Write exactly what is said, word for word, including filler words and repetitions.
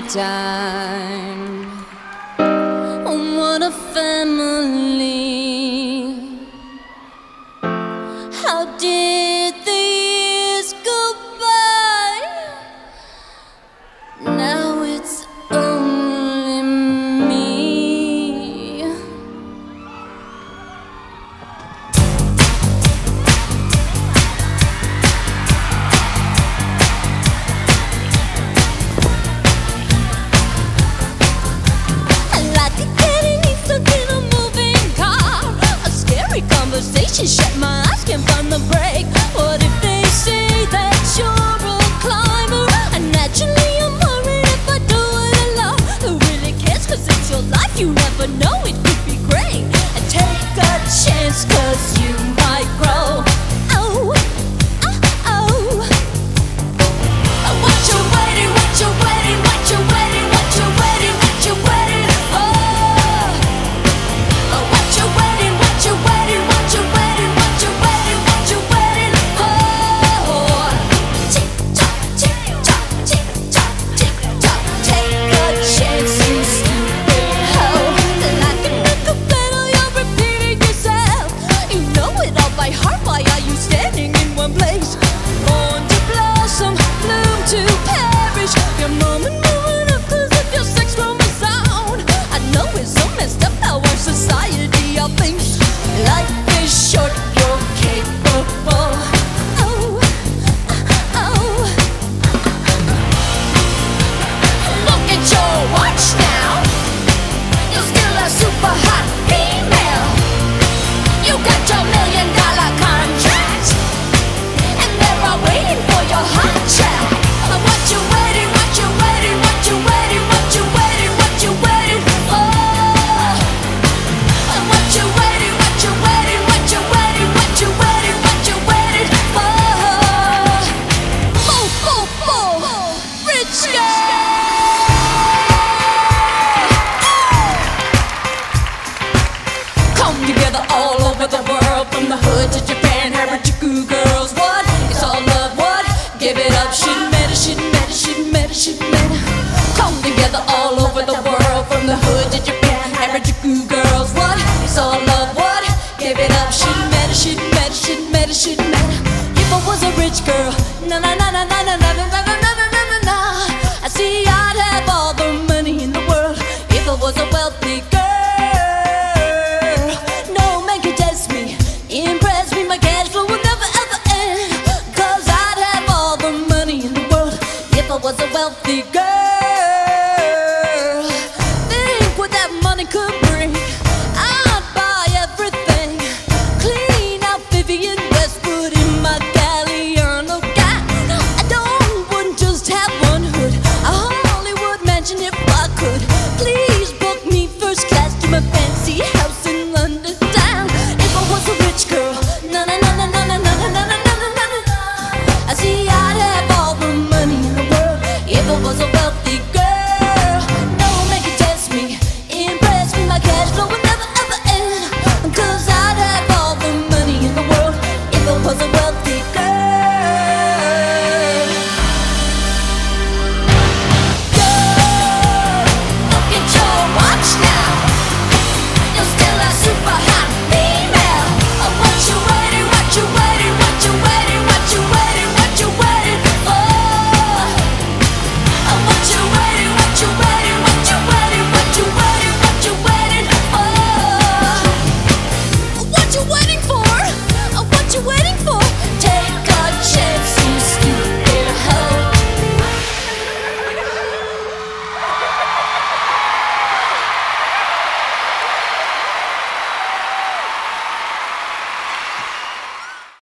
time. Oh, what a family. How did the years go by? Now it's only me. Conversation, shut my eyes, can't find the break. What if they say that you're a climber? And naturally I'm worried if I do it alone. Who really cares, cause it's your life, you never know, it could be great. And take a chance, cause you might grow. Oh, oh, oh. What you waiting, what you waiting, what you waiting, what you waiting, what you waiting for? What you waiting, what you waiting, what you waiting, what you waiting, what you waiting for? Tick tock, tick tock, tick tock, tick tock. Take a chance, you stupid hoe. Like a nickel pedal, you're repeating yourself. You know it all by heart. Why are you standing in one place? Born to blossom, bloom to perish. Your moment moving up, cause if your sex chromosome, I know it's so messed up how our society all thinks. Life is short, you're capable. Oh, oh. Look at your watch now. You're still a super hot female. You got your million dollar contract, and they're all waiting for your hot track. What you waiting, what you waiting, what you waiting, what you waiting, what you waiting for? What you waiting, what you waiting, what you waiting, what you waiting, what you waiting for? Move, move, move, rich girl. Come together all over the world, from the hood to Japan, Harajuku girls. What? It's all love, what? Give it up, shouldn't matter, shouldn't matter, shouldn't matter, shouldn't matter. Come together all over the world, from the hood to Japan, Harajuku girls. What? It's all love, what? Give it up, shouldn't matter, shouldn't matter, shouldn't matter, shouldn't matter. If I was a rich girl, na na na na na na na na na na na na na, I see I'd have all the money in the world. If I was a wealthy girl, no man could test me, impress me, my cash flow would never ever end. Cause I'd have all the money in the world if I was a wealthy girl. Think what that money could bring. I'd buy everything, clean out Vivian